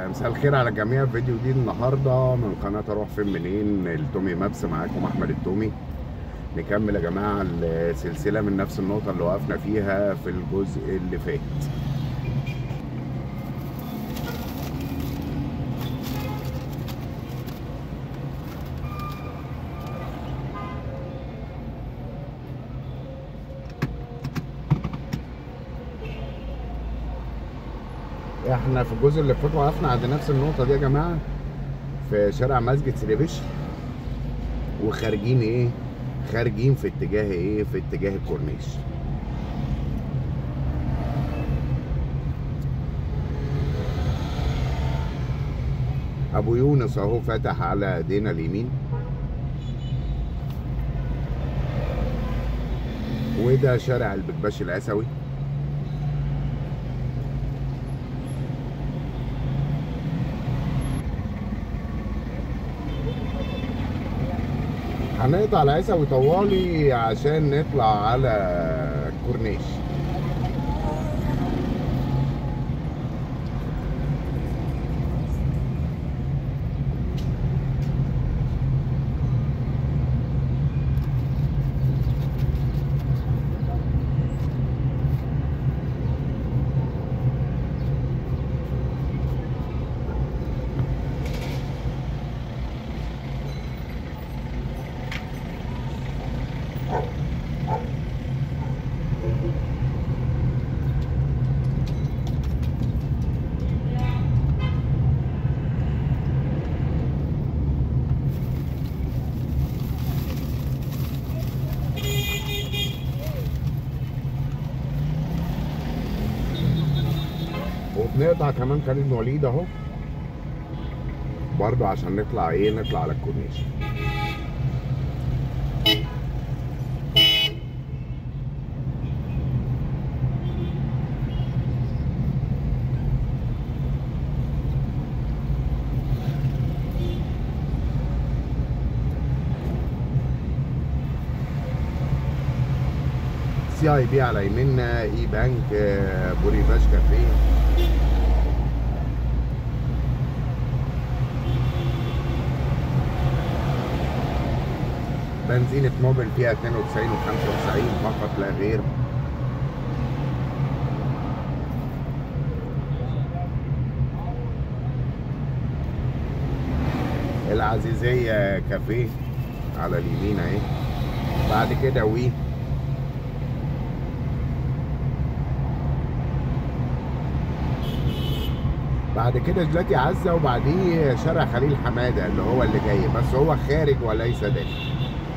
مساء الخير على الجميع. فيديو جديد النهارده من قناه اروح فين منين التومي مابس. معاكم احمد التومي. نكمل يا جماعه السلسله من نفس النقطه اللي وقفنا فيها في الجزء اللي فات. احنا في الجزء اللي فات وقفنا عند نفس النقطه دي يا جماعه، في شارع مسجد سريبش، وخارجين ايه؟ خارجين في اتجاه ايه؟ في اتجاه الكورنيش. ابو يونس اهو فاتح على ايدينا اليمين، وده شارع البكباش الاسوي. هنقطع العسوي طوالي عشان نطلع على الكورنيش. وبنقطع كمان خالد وليد اهو برضه عشان نطلع ايه؟ نطلع على الكورنيش. سي اي بي على يميننا، اي بانك، بوريفاش كافيه. بنزينة موبل فيها 92 و95 فقط لا غير. العزيزية كافيه على اليمين اهي. بعد كده بعد كده جلاتي عزة، وبعديه شارع خليل حمادة اللي هو اللي جاي، بس هو خارج وليس داخل.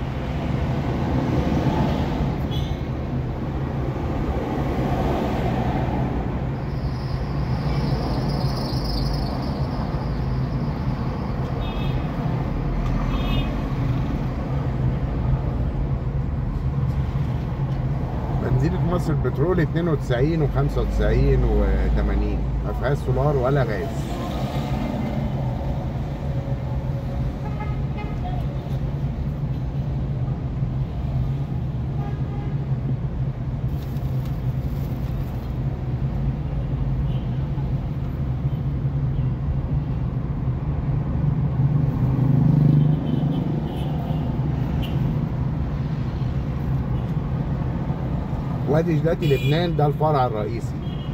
بنزينة مصر البترول 92 و95 و80، ما فيهاش سولار ولا غاز. وادي جلاتي لبنان ده الفرع الرئيسي.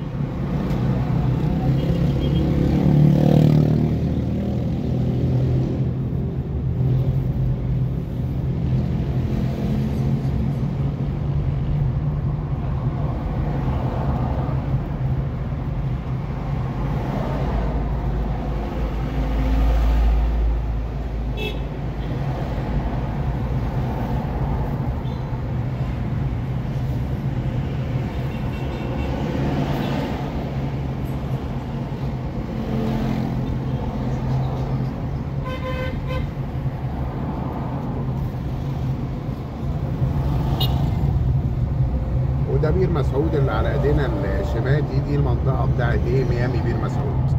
وده بير مسعود اللي على ايدينا الشمال، دي المنطقه بتاعت ايه؟ ميامي بير مسعود.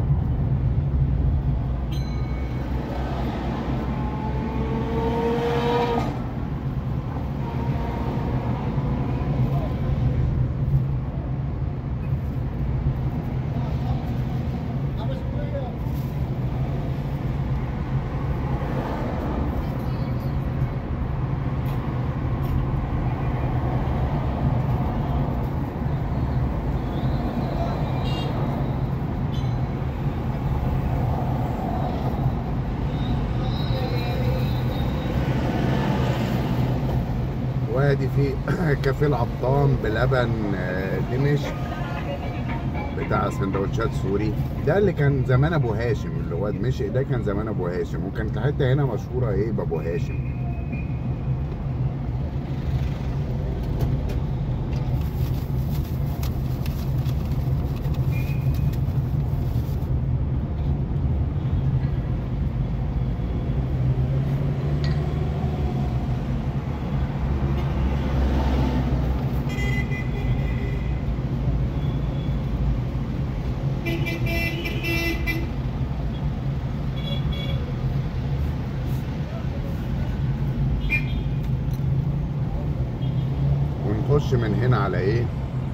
وادي في كافيه العطان بلبن دمشق بتاع سندوتشات سوري. ده اللي كان زمان ابو هاشم، اللي هو دمشق ده كان زمان ابو هاشم، وكانت الحته هنا مشهوره ايه بابو هاشم. ونخش من هنا على ايه؟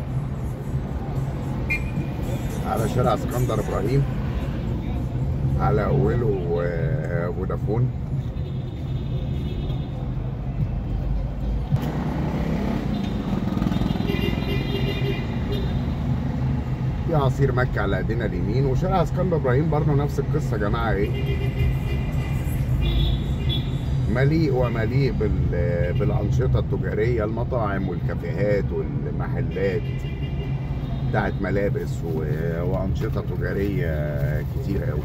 على شارع اسكندر ابراهيم، على اوله فودافون. في عصير مكة على ايدينا اليمين، وشارع اسكندر ابراهيم برضه نفس القصه يا جماعه. ايه، مليء ومليء بالانشطه التجاريه، المطاعم والكافيهات والمحلات بتاعت ملابس وانشطه تجاريه كتير قوي.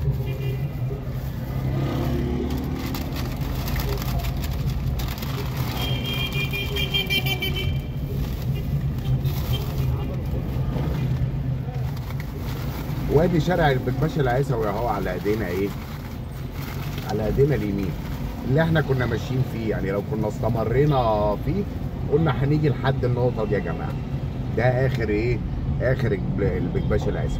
وادي شارع الباشا العيسوي اهو على ايدينا ايه؟ على ايدينا اليمين اللي احنا كنا ماشيين فيه. يعني لو كنا استمرينا فيه قلنا هنيجي لحد النقطه دي يا جماعه. ده اخر ايه؟ اخر الباشا العيسوي.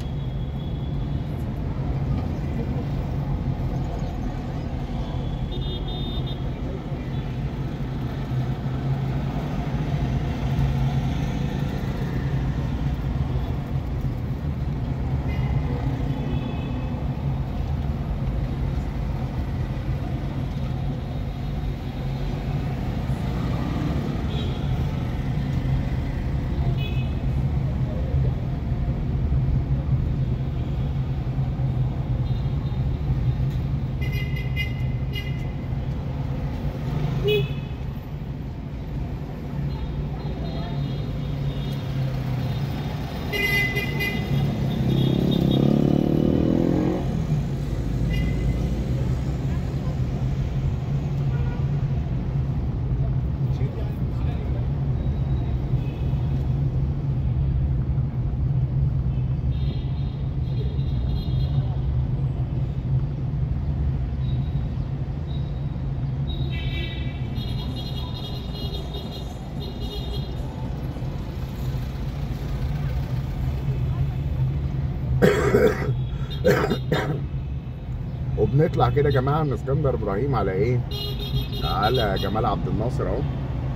وبنطلع كده يا جماعه من اسكندر ابراهيم على ايه؟ على جمال عبد الناصر اهو.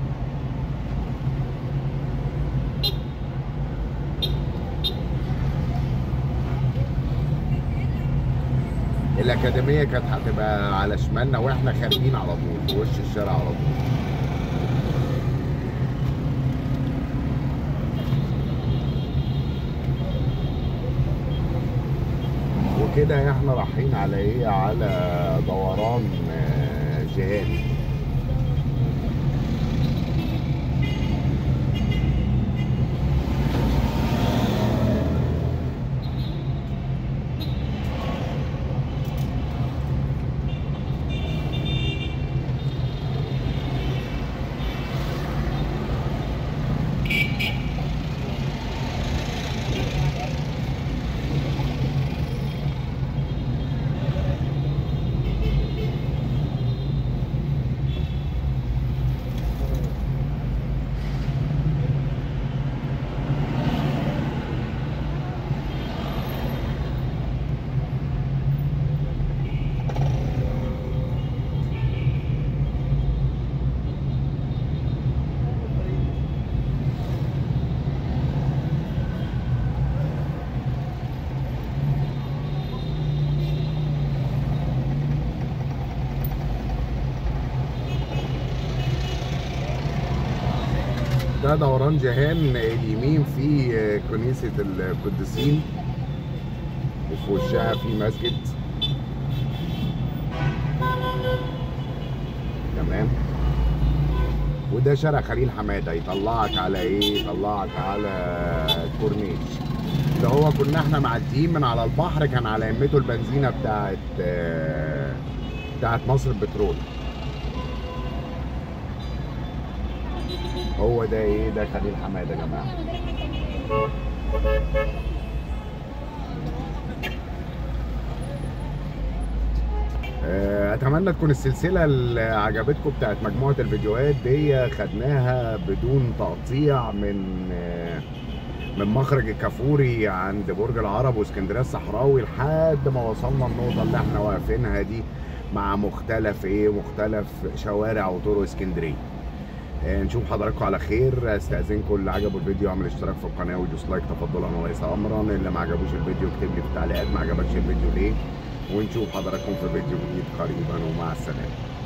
الاكاديميه كانت هتبقى على شمالنا واحنا خارجين على طول في وش الشارع على طول. وكده احنا رايحين على ايه؟ على دوران جهاد. ده دوران جهان، اليمين في كنيسة القديسين وفي وشها في مسجد. تمام. وده شارع خليل حماده، يطلعك على ايه؟ يطلعك على الكورنيش. اللي هو كنا احنا معديين من على البحر، كان على يمته البنزينه بتاعت مصر البترول. هو ده ايه؟ ده خليل حماده يا جماعه. اتمنى تكون السلسله اللي عجبتكم بتاعت مجموعه الفيديوهات دي خدناها بدون تقطيع من مخرج الكافوري عند برج العرب واسكندريه الصحراوي لحد ما وصلنا النقطه اللي احنا واقفينها دي، مع مختلف شوارع وطرق اسكندريه. نشوف حضراتكم على خير. استاذنكم اللي عجبوا الفيديو يعمل اشتراك في القناه ويدوس لايك تفضلا وليس امرا. اللي ما عجبوش الفيديو اكتب لي في التعليقات ما عجبكش الفيديو ليه. ونشوف حضراتكم في فيديو جديد قريبا، ومع السلامه.